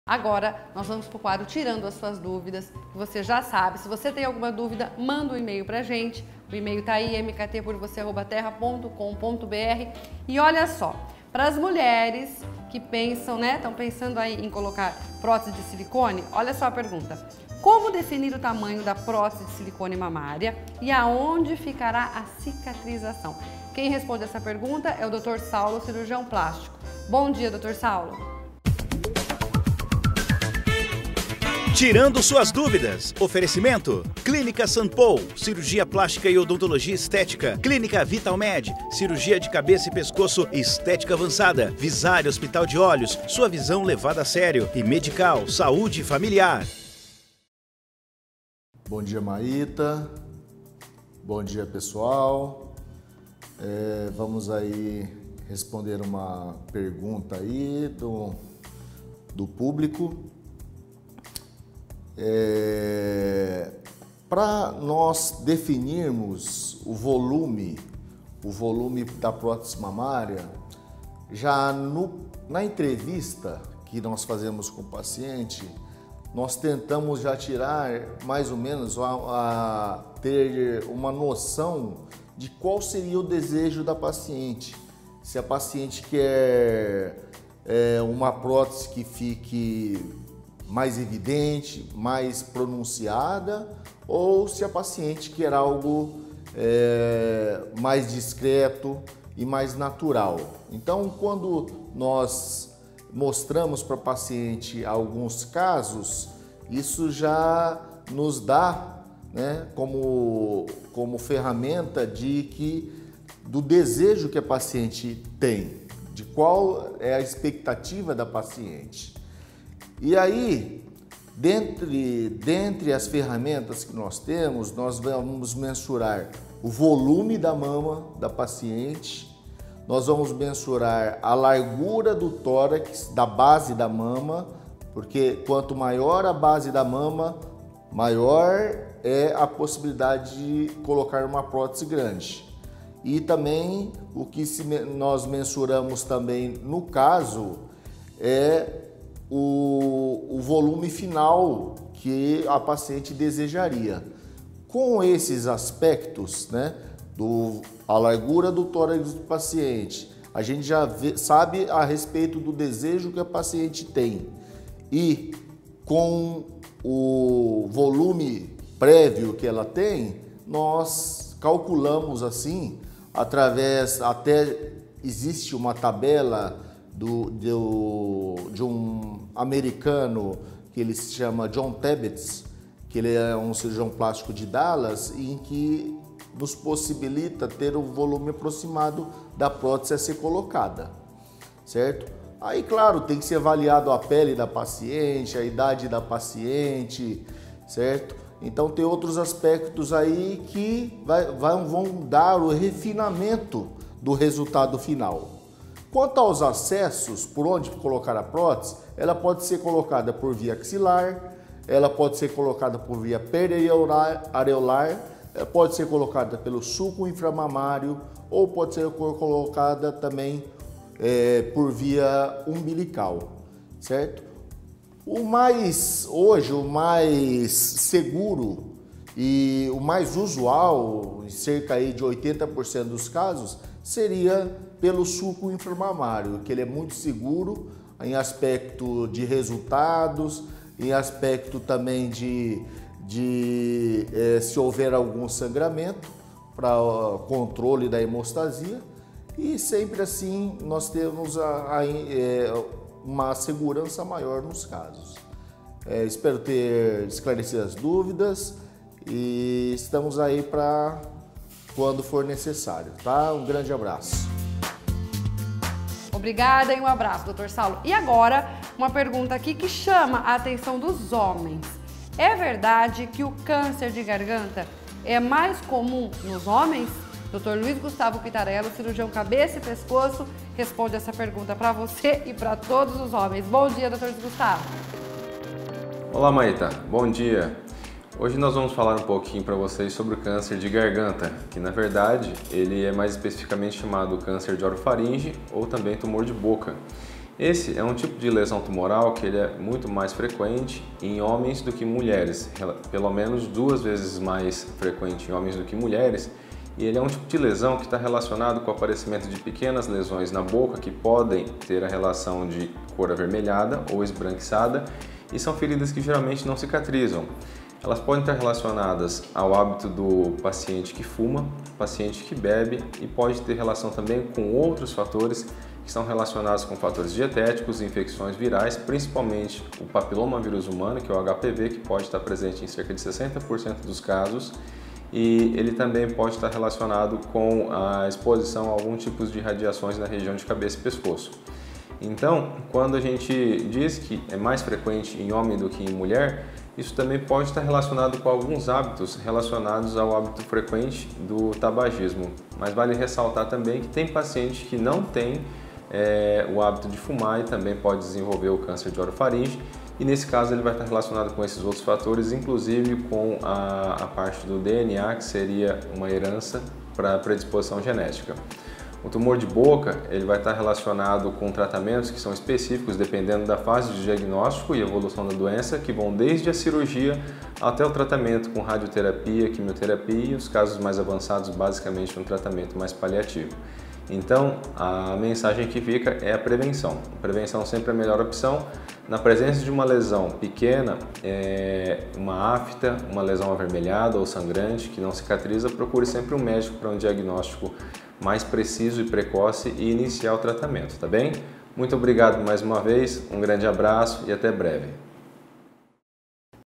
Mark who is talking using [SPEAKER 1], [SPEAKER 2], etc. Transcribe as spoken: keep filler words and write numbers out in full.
[SPEAKER 1] Agora nós vamos para o quadro Tirando as Suas Dúvidas, que você já sabe. Se você tem alguma dúvida, manda um e-mail pra gente. O e-mail tá aí, m k t por você arroba terra ponto com ponto b r. E olha só, para as mulheres que pensam, né, estão pensando aí em colocar prótese de silicone, olha só a pergunta. Como definir o tamanho da prótese de silicone mamária e aonde ficará a cicatrização? Quem responde essa pergunta é o doutor Saulo, cirurgião plástico. Bom dia, doutor Saulo.
[SPEAKER 2] Tirando suas dúvidas. Oferecimento: Clínica Sanpou, cirurgia plástica e odontologia estética. Clínica Vitalmed, cirurgia de cabeça e pescoço e estética avançada. Visare Hospital de Olhos, sua visão levada a sério. E Medical, saúde familiar.
[SPEAKER 3] Bom dia, Maíta. Bom dia, pessoal. É, vamos aí responder uma pergunta aí do, do público. É, para nós definirmos o volume, o volume da prótese mamária, já no, na entrevista que nós fazemos com o paciente, nós tentamos já tirar mais ou menos a, a ter uma noção de qual seria o desejo da paciente. Se a paciente quer é, uma prótese que fique mais evidente, mais pronunciada, ou se a paciente quer algo é, mais discreto e mais natural. Então, quando nós mostramos para a paciente alguns casos, isso já nos dá, né, como, como ferramenta de que, do desejo que a paciente tem, de qual é a expectativa da paciente. E aí, dentre, dentre as ferramentas que nós temos, nós vamos mensurar o volume da mama da paciente, nós vamos mensurar a largura do tórax, da base da mama, porque quanto maior a base da mama, maior é a possibilidade de colocar uma prótese grande. E também o que se, nós mensuramos também no caso é O, o volume final que a paciente desejaria. Com esses aspectos, né, do, a largura do tórax do paciente, a gente já vê, sabe a respeito do desejo que a paciente tem. E com o volume prévio que ela tem, nós calculamos assim, através, até existe uma tabela Do, do, de um americano que ele se chama John Tebbets, que ele é um cirurgião plástico de Dallas, em que nos possibilita ter o volume aproximado da prótese a ser colocada, certo? Aí, claro, tem que ser avaliado a pele da paciente, a idade da paciente, certo? Então tem outros aspectos aí que vai, vai, vão dar o refinamento do resultado final. Quanto aos acessos, por onde colocar a prótese, ela pode ser colocada por via axilar, ela pode ser colocada por via periareolar, pode ser colocada pelo sulco inframamário ou pode ser colocada também é, por via umbilical, certo? O mais, hoje, o mais seguro e o mais usual, em cerca aí de oitenta por cento dos casos, seria pelo sulco inframamário, que ele é muito seguro em aspecto de resultados, em aspecto também de, de eh, se houver algum sangramento, para controle da hemostasia, e sempre assim nós temos a, a, é, uma segurança maior nos casos. É, espero ter esclarecido as dúvidas e estamos aí para quando for necessário, tá? Um grande abraço.
[SPEAKER 1] Obrigada e um abraço, doutor Saulo. E agora, uma pergunta aqui que chama a atenção dos homens. É verdade que o câncer de garganta é mais comum nos homens? doutor Luiz Gustavo Pitarello, cirurgião cabeça e pescoço, responde essa pergunta para você e para todos os homens. Bom dia, doutor Luiz Gustavo.
[SPEAKER 4] Olá, Maíta. Bom dia. Hoje nós vamos falar um pouquinho para vocês sobre o câncer de garganta, que na verdade ele é mais especificamente chamado câncer de orofaringe ou também tumor de boca. Esse é um tipo de lesão tumoral que ele é muito mais frequente em homens do que em mulheres, pelo menos duas vezes mais frequente em homens do que em mulheres, e ele é um tipo de lesão que está relacionado com o aparecimento de pequenas lesões na boca que podem ter a relação de cor avermelhada ou esbranquiçada e são feridas que geralmente não cicatrizam. Elas podem estar relacionadas ao hábito do paciente que fuma, paciente que bebe e pode ter relação também com outros fatores que estão relacionados com fatores dietéticos e infecções virais, principalmente o papilomavírus humano, que é o H P V, que pode estar presente em cerca de sessenta por cento dos casos, e ele também pode estar relacionado com a exposição a algum tipo de radiações na região de cabeça e pescoço. Então, quando a gente diz que é mais frequente em homem do que em mulher, isso também pode estar relacionado com alguns hábitos relacionados ao hábito frequente do tabagismo. Mas vale ressaltar também que tem paciente que não tem é, o hábito de fumar e também pode desenvolver o câncer de orofaringe. E nesse caso ele vai estar relacionado com esses outros fatores, inclusive com a, a parte do D N A, que seria uma herança para predisposição genética. O tumor de boca ele vai estar relacionado com tratamentos que são específicos dependendo da fase de diagnóstico e evolução da doença, que vão desde a cirurgia até o tratamento com radioterapia, quimioterapia e os casos mais avançados basicamente um tratamento mais paliativo. Então, a mensagem que fica é a prevenção. A prevenção sempre é a melhor opção. Na presença de uma lesão pequena, é uma afta, uma lesão avermelhada ou sangrante que não cicatriza, procure sempre um médico para um diagnóstico mais preciso e precoce e iniciar o tratamento, tá bem? Muito obrigado mais uma vez, um grande abraço e até breve.